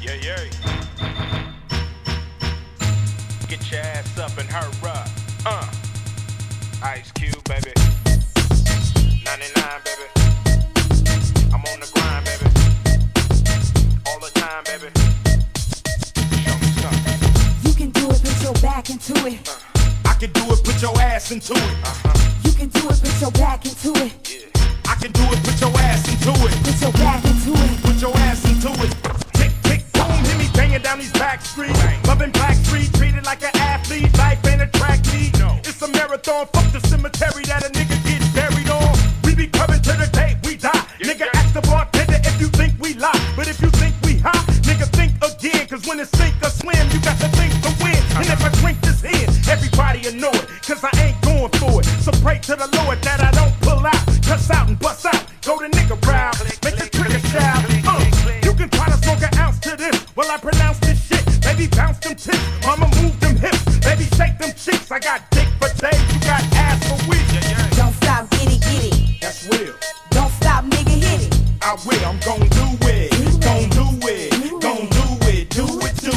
Yeah, yeah. Get your ass up and hurry up. Ice Cube, baby. 99, baby. I'm on the grind, baby. All the time, baby. Show me something. You can do it, put your back into it. I can do it, put your ass into it. You can do it, put your back into it. Yeah. I can do it, put your ass into it. Put your back into it. Put your ass into it. Tick, tick, boom, hit me banging down these back streets. Loving Black Street, treated like an athlete. Life ain't a track meet. No. It's a marathon, fuck the cemetery that a nigga gets buried on. We be coming to the day we die. Yes, Nigga, sir. ask the bartender if you think we lie. But if you think we high, nigga, think again. Cause when it's sink or swim, you got to think to win. And if I drink this in, everybody will know it. Cause I ain't going for it. So pray to the Lord that I don't pull out. Cuss out and bust out. Go to nigga round. Make the trigger shout. You can try to smoke an ounce to this while I pronounce this shit. Baby, bounce them tits. Mama, move them hips. Baby, shake them cheeks. I got dick for days. You got ass for weeks. Yeah, yeah. Don't stop, get it, get it. That's real. Don't stop, nigga, hit it. I will. I'm gon' do it. Gon' do it. Gon' do it. Do it. Do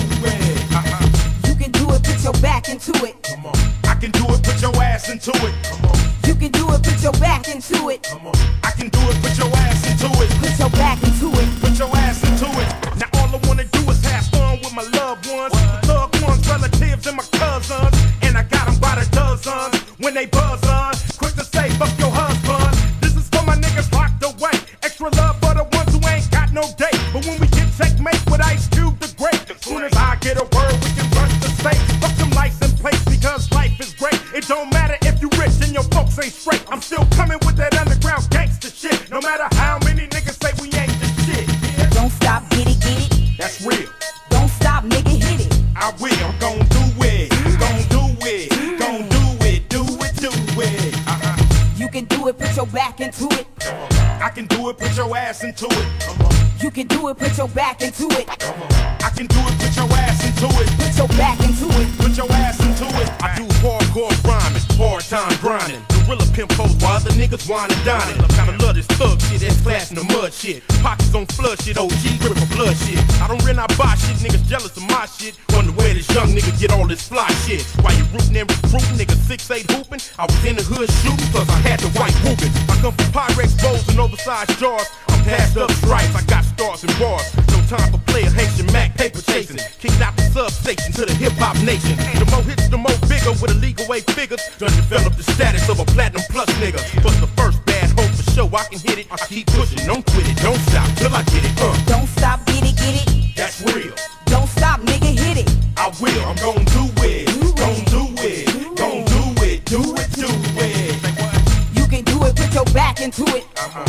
it. You can do it, put your back into it. Come on. I can do it. Put your ass into it. Come on. You can do it, put your back into it. Come on. I can do it. Put your ass into it. Put your back into it. Put your ass into it. Now all I wanna do is have fun with my loved ones, loved ones, relatives, and my cousins. And I got them by the dozens. When they buzz on, quick to say fuck your husband. This is for my niggas locked away. Extra love for the ones who ain't got no date. But when we get checkmate with Ice Cube the Great, as soon as I get a word, we can rush the state. Fuck them license plates because life is great. It don't matter if you rich and your folks ain't straight. I'm still coming with that underground gangster shit. No matter how many niggas say we ain't the shit. Yeah. Don't stop, get it, get it. That's real. Don't stop, nigga, hit it. I will. I'm gon' do it. Gon' do it. Gon' do it. Do it. Do it. You can do it, put your back into it. I can do it. Put your ass into it. You can do it, put your back into it. I can do it. Put your ass into it. Put your back into it. Put your ass into it. I do hardcore rhyming, hard time grinding. Gorilla pimp hoes while other niggas wine and dining. Kinda love this thug shit, that's class in the mud shit. Pockets on flood shit, OG gripping for blood shit. I don't rent, I buy shit, niggas jealous of my shit. Wonder where this young nigga get all this fly shit. While you rootin' and recruiting, niggas 6'8" hooping. I was in the hood shooting, plus I had the white whooping. I come from Pyrex bowls and oversized jars. I'm passed up stripes, I got stars and bars. No time for player Haitian Mac, paper chasing. Kicked out the substation to the hip hop nation. The more hits, the more bigger with illegal way figures. Done develop the status of a platinum plus nigga. But the first bad hope for sure, I can hit it. I keep pushing, don't quit it, don't stop till I get it. Don't stop, get it, get it. That's real. Don't stop, nigga, hit it. I will. I'm gon' do it. Gon' do it. Gon' do it. Do it. Do it. You can do it, put your back into it.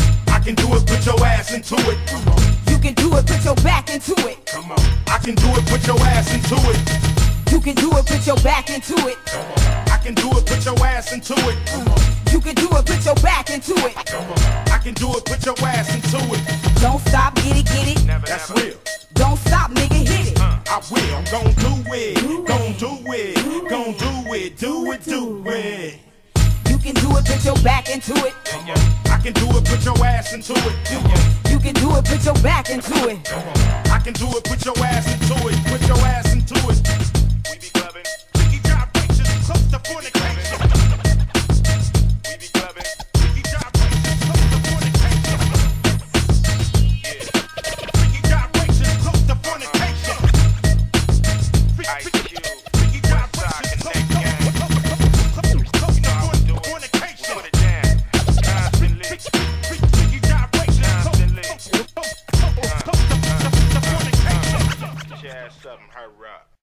I can do it. Put your ass into it. You can do it, put your back into it. Come on. I can do it. Put your ass into it. You can do it, put your back into it. I can do it. Put your ass into it. You can do it, put your back into it. I can do it. Put your ass into it. Don't stop, get it, get it. Never, That's never. real. Don't stop, nigga, hit it. I will. I'm gon' do it. Gon' do it. Gon' do it. Do it. Do it. You can do it, put your back into it. I can do it. Put your ass into it. You can do it, put your back into it. I can do it. Put your ass into it. Put your ass into it. We be clubbing. Freaky gyrations, close to fornication. We be clubbing. Freaky gyrations, close to fornication. Freaky gyrations, close to fornication. Ice Cube. Westside Connect gang. You know how we do it. Fornication. Put it down. Constantly. Freaky gyrations, Constantly. close to fornication. Get your ass up and hurry up.